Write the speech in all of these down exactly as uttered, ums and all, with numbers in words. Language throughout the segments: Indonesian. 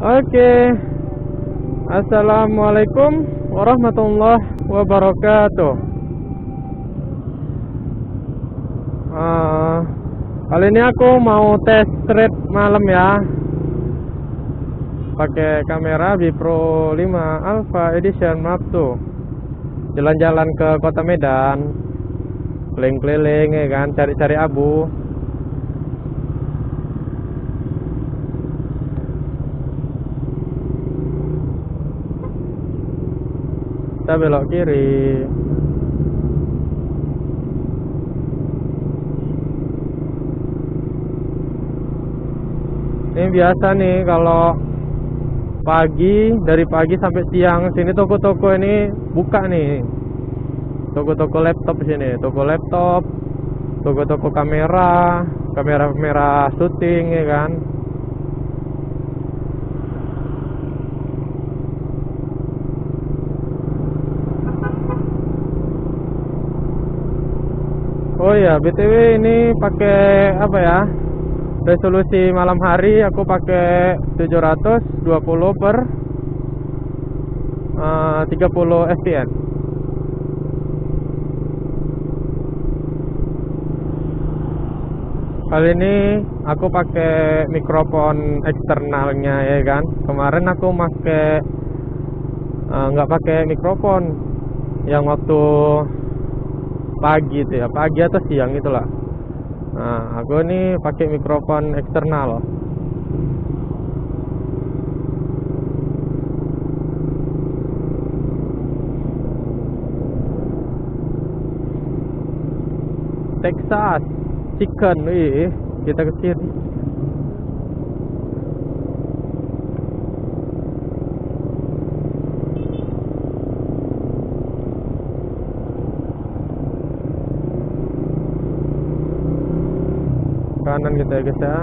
Oke. Assalamualaikum warahmatullahi wabarakatuh. uh, Kali ini aku mau tes street malam ya, pakai kamera Bipro lima Alpha Edition Mark two. Jalan-jalan ke kota Medan, keliling-keliling ya kan, cari-cari abu. Kita belok kiri. Ini biasa nih kalau pagi, dari pagi sampai siang sini toko-toko ini buka nih. Toko-toko laptop sini, toko laptop, toko-toko kamera, kamera-kamera syuting ya kan. Oh ya, B T W ini pakai apa ya? Resolusi malam hari aku pakai tujuh ratus dua puluh per uh, tiga puluh F P S. Kali ini aku pakai mikrofon eksternalnya ya kan. Kemarin aku pakai nggak uh, pakai mikrofon yang waktu pagi itu ya, pagi atau siang itulah. Nah, aku ini pakai mikrofon eksternal. Texas Chicken, wih, kita ke sini. Kanan kita ya guys ya.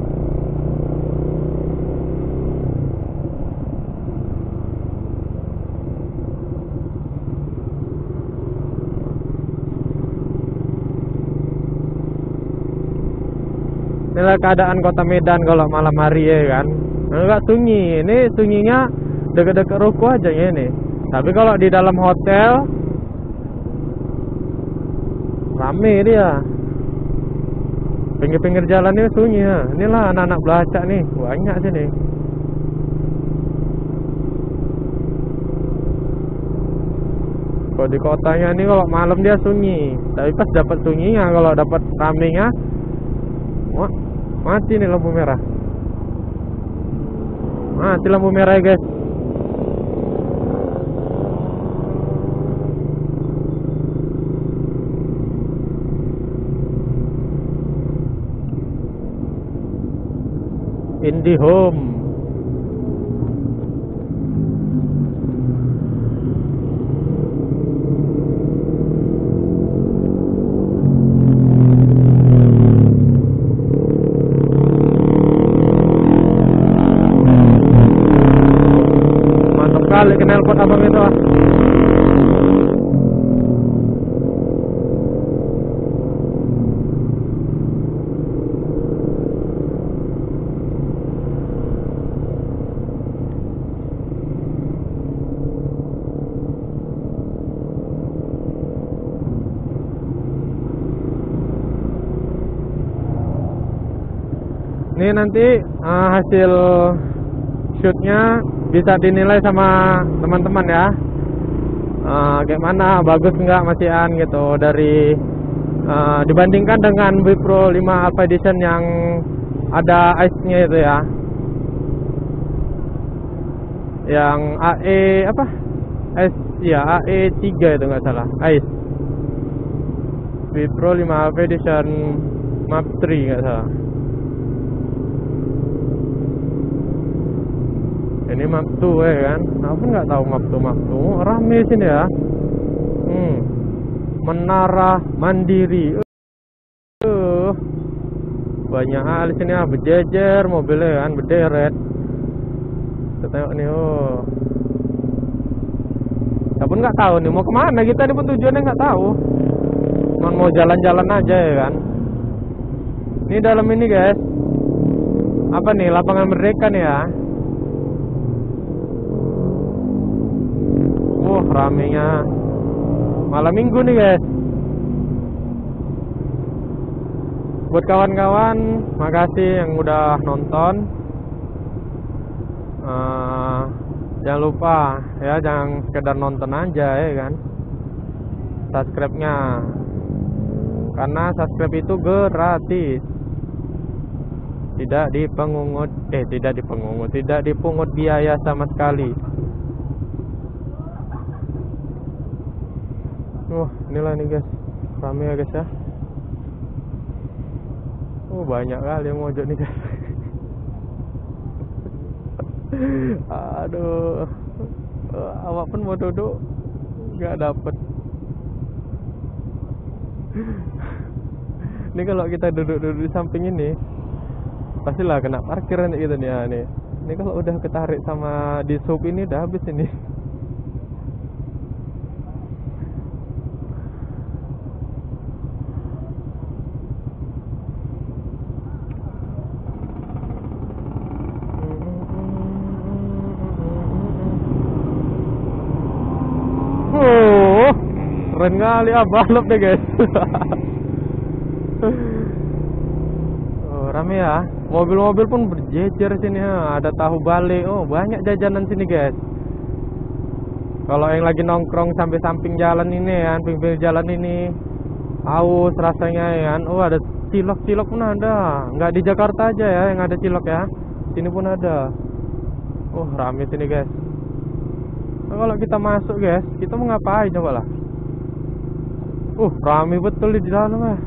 Inilah keadaan kota Medan kalau malam hari ya kan. Enggak sunyi, ini sunyinya dekat-dekat ruko aja ya ini. Tapi kalau di dalam hotel rame dia. Pinggir-pinggir jalan ini sunyi ya. Inilah anak-anak belacak nih, banyak sini. Kalau di kotanya ini kalau malam dia sunyi, tapi pas dapat sunyinya, kalau dapat ramenya, wah, mati nih lampu merah. Mati lampu merah ya guys. IndiHome. Mantap kali knalpot abang itu. Ini nanti uh, hasil shootnya bisa dinilai sama teman-teman ya. Uh, kayak mana, bagus nggak masihan gitu dari uh, dibandingkan dengan Bipro lima Alpha Edition yang ada ice-nya itu ya. Yang A E apa? Ice ya, A E tiga itu nggak salah, ice. Bipro lima Alpha Edition Mark three nggak salah. Ini Mark two ya kan. Aku nggak tahu Mark two Mark two rame sini ya. Hmm. Menara Mandiri. Uh. Banyak hal sini ya, berjejer mobilnya kan, berderet. Kita tengok nih, oh. Kita pun nggak tahu nih mau kemana kita nih, pun tujuannya nggak tahu. Cuma mau jalan-jalan aja ya kan. Ini dalam ini guys, apa nih, lapangan Merdeka nih ya. Uh, ramenya malam minggu nih guys. Buat kawan-kawan, makasih yang udah nonton. uh, Jangan lupa ya, jangan sekedar nonton aja ya kan, subscribe-nya. Karena subscribe itu gratis, tidak dipungut eh tidak dipungut, tidak dipungut biaya sama sekali. Wah, inilah nih guys, rame ya guys ya. Oh, banyak kali yang mojok nih guys. Aduh, awak pun mau duduk nggak dapet. Ini kalau kita duduk-duduk di samping ini, pastilah kena parkir nih gitu nih ya nih. Ini kalau udah ketarik sama di sub ini udah habis ini. Oh, keren kali ah, balap deh guys. Oh, rame ya. Mobil-mobil pun berjejer sini ya. Ada tahu balik. Oh, banyak jajanan sini guys. Kalau yang lagi nongkrong sampai samping jalan ini ya, pinggir jalan ini, haus rasanya ya kan. Oh, ada cilok-cilok pun ada. Nggak di Jakarta aja ya yang ada cilok ya. Sini pun ada. Oh, rame sini guys. Nah, kalau kita masuk guys, kita mau ngapain coba lah. Uh, rame betul di dalam ya.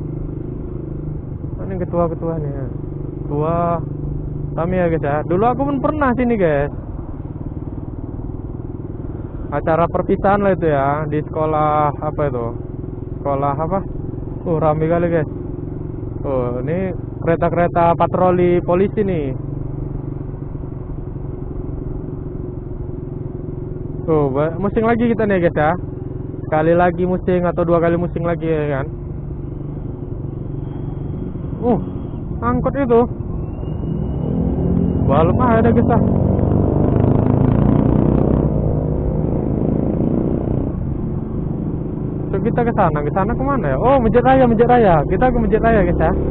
Ini ketua-ketua nih ya. Ketua rame ya guys ya. Dulu aku pun pernah sini guys. Acara perpisahan lah itu ya, di sekolah apa itu? Sekolah apa? Uh, rame kali guys. Oh, ini kereta-kereta patroli polisi nih. Tuh, musing lagi kita nih guys ya. Sekali lagi musing atau dua kali musing lagi ya kan. Uh, angkot itu balap ada guys ah. So, kita ke sana, ke sana kemana ya? Oh, Masjid Raya, Masjid Raya. Kita ke Masjid Raya guys ya.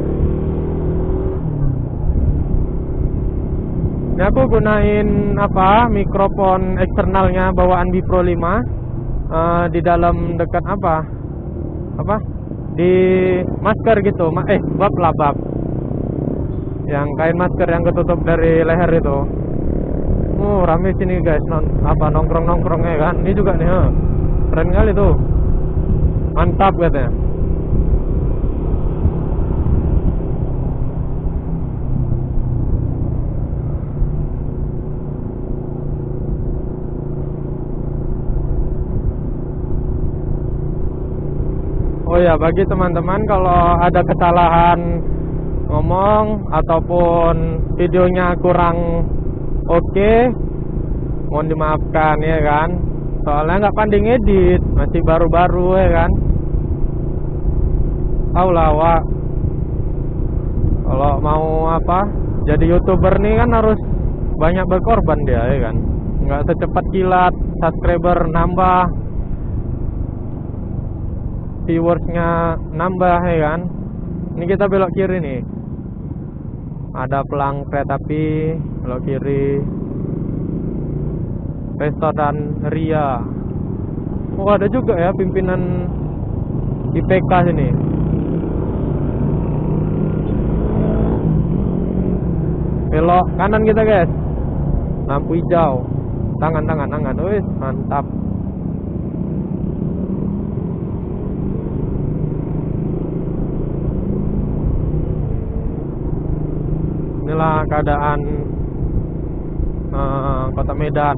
Ini aku gunain apa? Mikrofon eksternalnya bawaan Bipro lima. Uh, di dalam dekat apa? Apa? Di masker gitu. Ma eh, bab lah bab. Yang kain masker yang ketutup dari leher itu. Oh, rame sini guys. Non apa nongkrong-nongkrongnya kan. Ini juga nih, huh. Keren kali tuh. Mantap katanya. Oh ya, bagi teman-teman kalau ada kesalahan ngomong ataupun videonya kurang oke, okay, mohon dimaafkan ya kan. Soalnya nggak pandai ngedit, masih baru-baru ya kan. Tahu lah Wak, kalau mau apa jadi YouTuber nih kan harus banyak berkorban dia ya kan. Nggak secepat kilat subscriber nambah, viewersnya nambah ya kan. Ini kita belok kiri nih, ada pelang kereta api, belok kiri, Pesta dan Ria. Oh, ada juga ya pimpinan I P K sini. Belok kanan kita guys, lampu hijau, tangan tangan tangan, wis mantap. Inilah keadaan uh, kota Medan.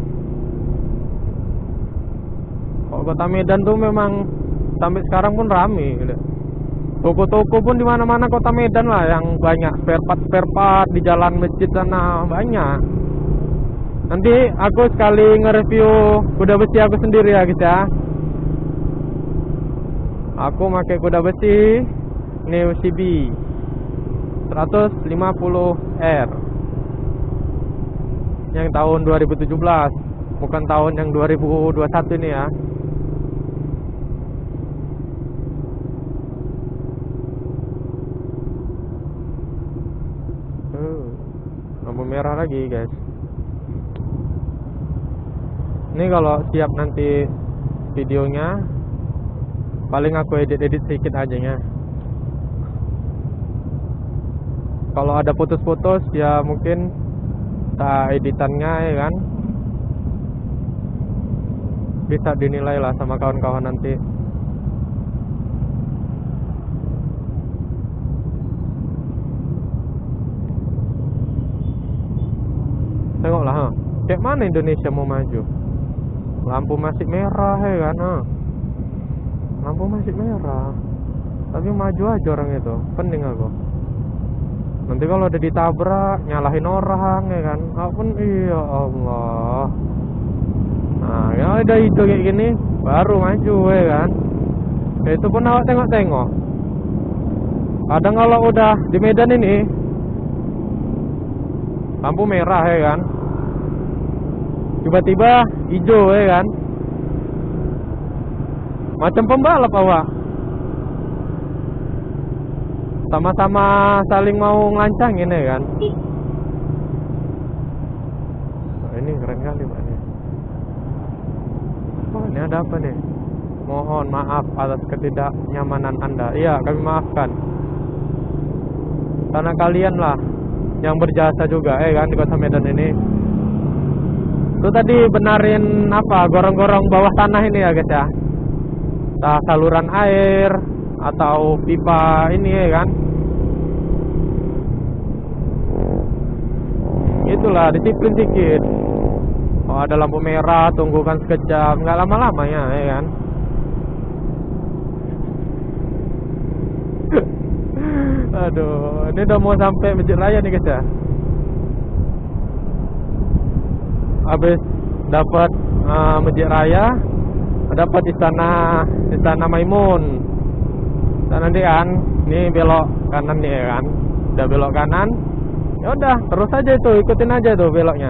Kok kota Medan tuh memang sampai sekarang pun ramai. Toko-toko pun di mana-mana kota Medan lah yang banyak spare part spare part di jalan masjid sana banyak. Nanti aku sekali nge-review kuda besi aku sendiri ya guys ya. Aku pakai kuda besi Neo C B seratus lima puluh R yang tahun dua ribu tujuh belas. bukan tahun yang dua ribu dua puluh satu ini ya. uh, Lampu merah lagi guys. Ini kalau siap nanti videonya, paling aku edit-edit sedikit aja ya. Kalau ada putus-putus ya mungkin tak editannya ya kan, bisa dinilai lah sama kawan-kawan nanti. Tengoklah ha, kayak mana Indonesia mau maju. Lampu masih merah ya kan ha. Lampu masih merah, tapi maju aja orang itu. Pening aku. Nanti kalau udah ditabrak, nyalahin orang ya kan. Apun iya Allah. Nah, ya udah hijau kayak gini, baru maju ya kan. Ya, itu pun awak tengok-tengok. Kadang kalau udah di Medan ini, lampu merah ya kan, tiba-tiba hijau ya kan. Macam pembalap awak. Sama-sama saling mau ngelancangin ya kan. Oh, ini keren kali Pak ini. Oh, ini ada apa nih? Mohon maaf atas ketidaknyamanan Anda. Iya, kami maafkan. Karena kalian lah yang berjasa juga eh kan di Kota Medan ini. Itu tadi benarin apa? Gorong-gorong bawah tanah ini ya guys ya. Entah saluran air atau pipa ini ya kan. Itulah disiplin dikit. Oh, ada lampu merah, tunggu kan sekejap, nggak lama-lama ya, ya kan. Aduh, ini udah mau sampai Masjid Raya nih guys ya. Habis dapat uh, Masjid Raya, dapat istana istana Maimun. Dan nanti kan, ini belok kanan nih ya kan. Udah belok kanan, ya udah terus aja itu, ikutin aja tuh beloknya.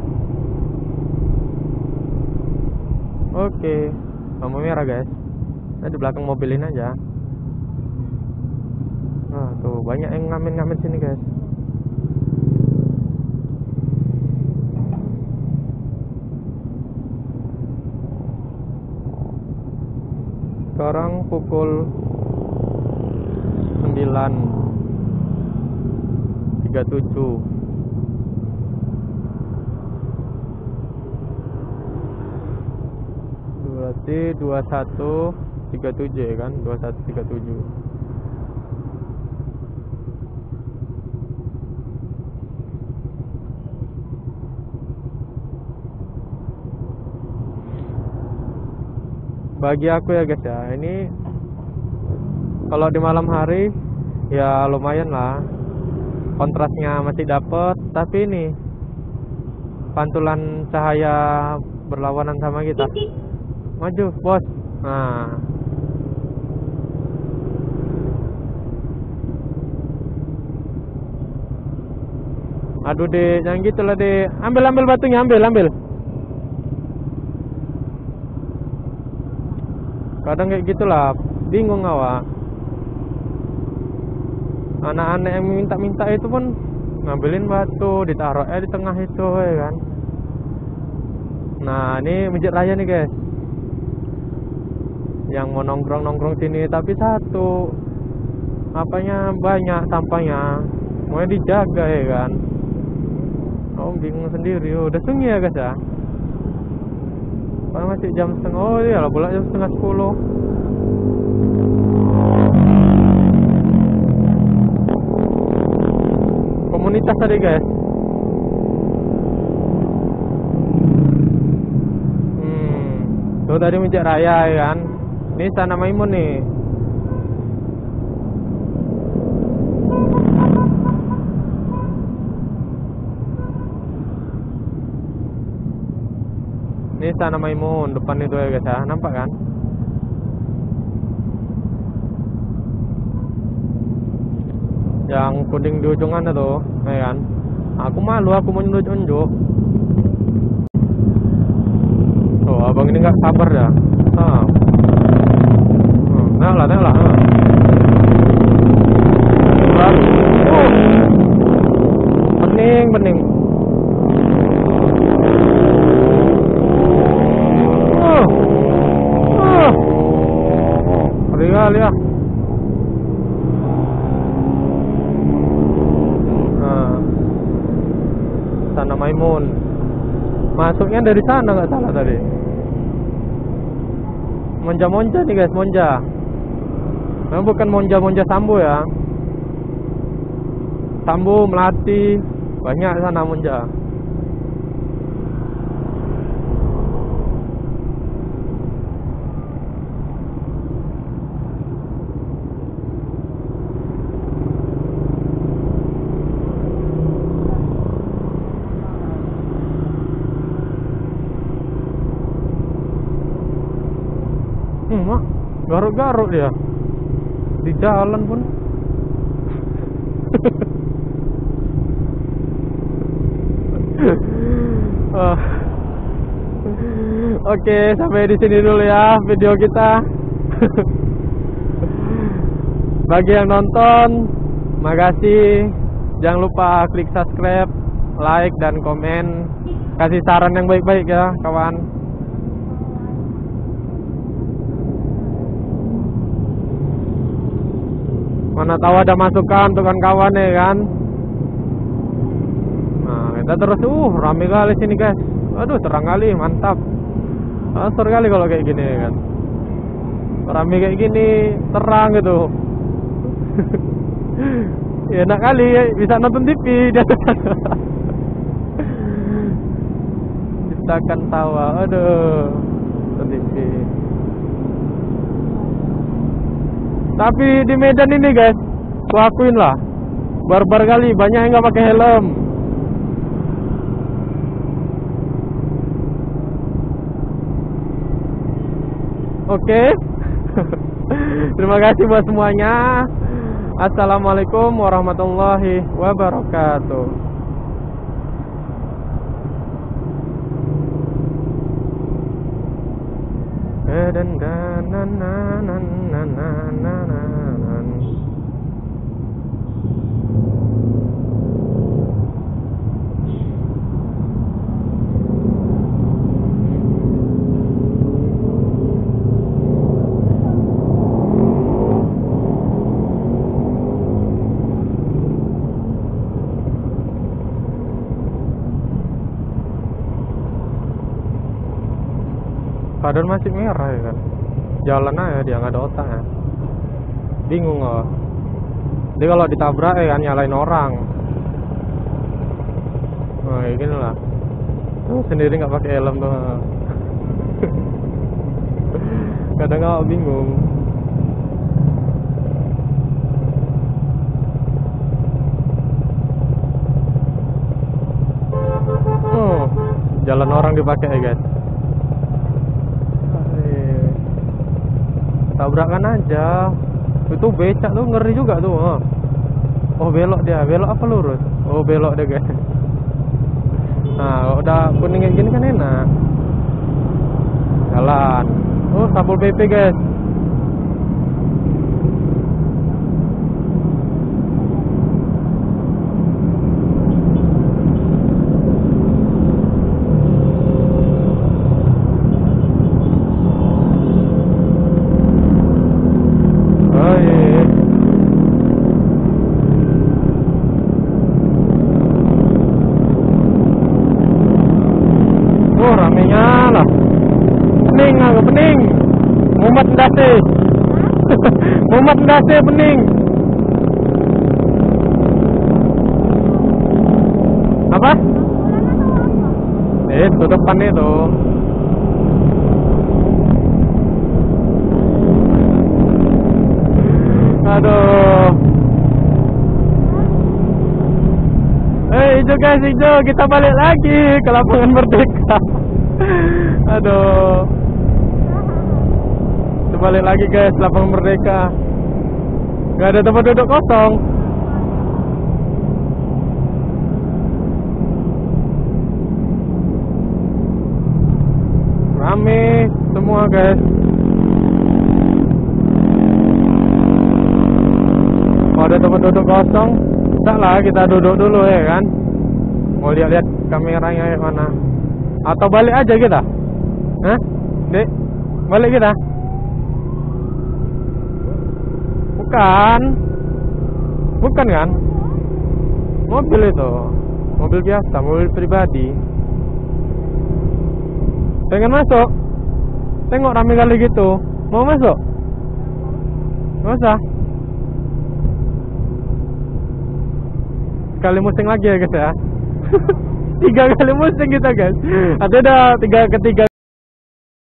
Oke, lampu merah guys. Nah, di belakang mobil ini aja. Nah tuh banyak yang ngamen-ngamen sini guys. Sekarang pukul sembilan tiga puluh tujuh. Berarti dua puluh satu tiga puluh tujuh ya kan? dua puluh satu tiga puluh tujuh. Bagi aku ya guys ya, ini kalau di malam hari ya lumayan lah, kontrasnya masih dapet, tapi ini pantulan cahaya berlawanan sama kita. Maju bos. Nah, aduh deh, jangan gitu lah deh. Ambil ambil batunya, ambil ambil. Kadang kayak gitulah, bingung awak. Anak-anak yang minta-minta itu pun ngambilin batu, ditaruhnya di tengah itu ya kan. Nah ini Masjid Raya nih guys, yang mau nongkrong-nongkrong sini, tapi satu apanya banyak sampahnya, mau dijaga ya kan. Oh bingung sendiri, oh, udah sunyi ya guys ya. Kalau masih jam setengah, oh iya lah pula jam setengah sepuluh. Komunitas tadi guys. Hmm, tuh tadi Masjid Raya ya kan. Ini Istana Maimun nih. Ini Istana Maimun, depan itu ya guys ya, nampak kan? Yang kuning di ujungan itu, ya kan? Aku malu, aku mau nunjuk-nunjuk. abang ini nggak sabar ya. Ah. Oh, nah lah, nah lah. Ah. Oh. Bening, bening. Oh. Oh. Ngeri kali ya. Nah. Sana Maimun. Masuknya dari sana nggak salah tadi. Monja-monja nih guys, monja. Nah, bukan monja-monja Sambo ya. Sambo, Melati, banyak sana monja. Hmm, mak, garuk-garuk dia di jalan pun. Oh. Oke, sampai di sini dulu ya video kita. Bagi yang nonton, makasih. Jangan lupa klik subscribe, like, dan komen. Kasih saran yang baik-baik ya kawan. Mana tahu ada masukan untuk kawan-kawan ya kan. Nah kita terus, uh rame kali sini guys. Aduh terang kali, mantap. Asur kali kalau kayak gini ya kan. Rame kayak gini, terang gitu. Ya, enak kali ya, bisa nonton T V di atas. Ciptakan tawa, aduh, nonton T V. Tapi di Medan ini guys, aku akuin lah, barbar kali, banyak yang nggak pakai helm. Oke, terima kasih buat semuanya. Assalamualaikum warahmatullahi wabarakatuh. Dan dan dan dan dan dan dan. Padahal masih merah ya kan. Jalan aja dia nggak ada otaknya. Bingung loh. Dia kalau ditabrak ya kan nyalain orang. Nah kayak gini lah. Tuh sendiri nggak pakai helm tuh. Kadang nggak bingung. Oh, jalan orang dipakai ya guys. Tabrakan aja. Itu becak tuh ngeri juga tuh. Oh, oh belok dia, belok apa lurus? Oh belok deh guys. Nah udah kuning kayak gini kan enak. Jalan. Oh Satpol P P guys. Pening aku, pening. Mumet ndase. Mumet ndase pening. Apa? Eh, itu depan itu. Aduh. Eh, hijau guys, hijau. Kita balik lagi ke lapangan Merdeka. Aduh. Kita balik lagi guys, lapangan Merdeka. Gak ada tempat duduk kosong. Rame. semua guys. Kalau ada tempat duduk kosong, tak lah kita duduk dulu ya kan. Mau lihat-lihat kameranya yang mana. Atau balik aja kita? Hah? Dek, balik kita? Bukan. Bukan kan? Mobil itu. Mobil biasa, mobil pribadi. Pengen masuk? Tengok rame kali gitu. Mau masuk? Nggak usah. Sekali musing lagi ya guys ya. Tiga kali musing kita guys. Atau udah tiga ketiga